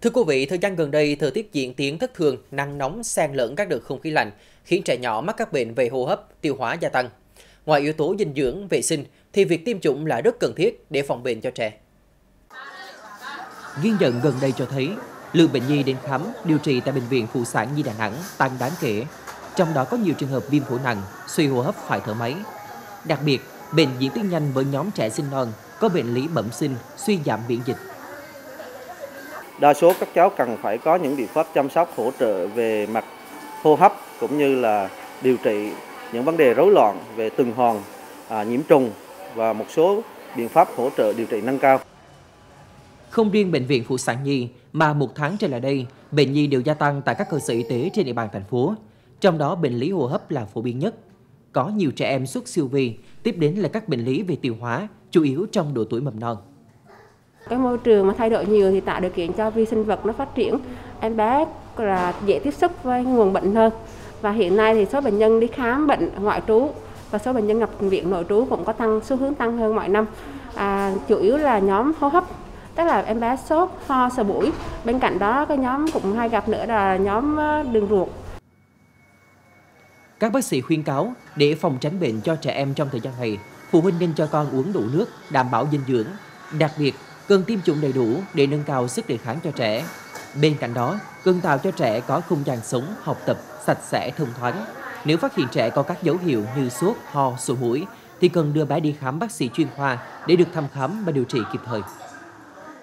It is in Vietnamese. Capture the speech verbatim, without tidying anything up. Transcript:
Thưa quý vị, thời gian gần đây, thời tiết diễn tiến thất thường, nắng nóng xen lẫn các đợt không khí lạnh, khiến trẻ nhỏ mắc các bệnh về hô hấp, tiêu hóa gia tăng. Ngoài yếu tố dinh dưỡng, vệ sinh, thì việc tiêm chủng là rất cần thiết để phòng bệnh cho trẻ. Ghi nhận gần đây cho thấy, lượng bệnh nhi đến khám, điều trị tại Bệnh viện Phụ sản Nhi Đà Nẵng tăng đáng kể. Trong đó có nhiều trường hợp viêm phổi nặng, suy hô hấp phải thở máy. Đặc biệt, bệnh diễn tiến nhanh với nhóm trẻ sinh non, có bệnh lý bẩm sinh, suy giảm miễn dịch. Đa số các cháu cần phải có những biện pháp chăm sóc hỗ trợ về mặt hô hấp cũng như là điều trị những vấn đề rối loạn về tuần hoàn, à, nhiễm trùng và một số biện pháp hỗ trợ điều trị nâng cao. Không riêng Bệnh viện Phụ sản Nhi mà một tháng trở lại đây, bệnh nhi đều gia tăng tại các cơ sở y tế trên địa bàn thành phố. Trong đó bệnh lý hô hấp là phổ biến nhất. Có nhiều trẻ em xuất siêu vi, tiếp đến là các bệnh lý về tiêu hóa, chủ yếu trong độ tuổi mầm non. Cái môi trường mà thay đổi nhiều thì tạo điều kiện cho vi sinh vật nó phát triển, em bé là dễ tiếp xúc với nguồn bệnh hơn. Và hiện nay thì số bệnh nhân đi khám bệnh ngoại trú và số bệnh nhân nhập viện nội trú cũng có tăng xu hướng tăng hơn mọi năm. À, chủ yếu là nhóm hô hấp, tức là em bé sốt, ho, sổ mũi. Bên cạnh đó cái nhóm cũng hay gặp nữa là nhóm đường ruột. Các bác sĩ khuyên cáo để phòng tránh bệnh cho trẻ em trong thời gian này, phụ huynh nên cho con uống đủ nước, đảm bảo dinh dưỡng. Đặc biệt, cần tiêm chủng đầy đủ để nâng cao sức đề kháng cho trẻ. Bên cạnh đó, cần tạo cho trẻ có không gian sống, học tập, sạch sẽ, thông thoáng. Nếu phát hiện trẻ có các dấu hiệu như sốt, ho, sổ mũi, thì cần đưa bé đi khám bác sĩ chuyên khoa để được thăm khám và điều trị kịp thời.